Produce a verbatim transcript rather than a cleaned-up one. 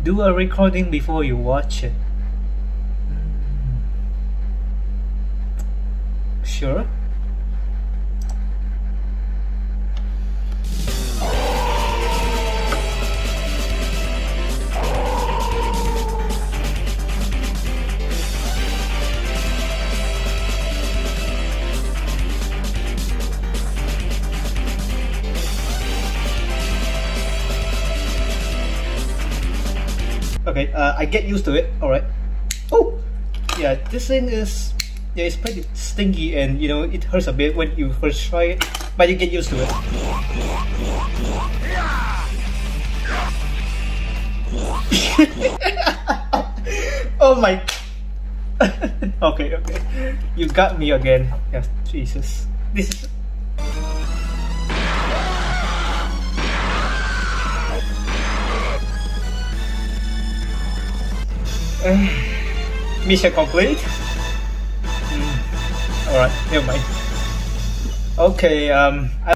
do a recording before you watch it. Sure. Okay, uh, I get used to it. All right. Oh, yeah. This thing is, yeah, it's pretty stinky, and you know it hurts a bit when you first try it, but you get used to it. Oh my. Okay, okay. You got me again. Yes, Jesus. This is. Uh, mission complete. Mm. All right, never mind. Okay. Um. I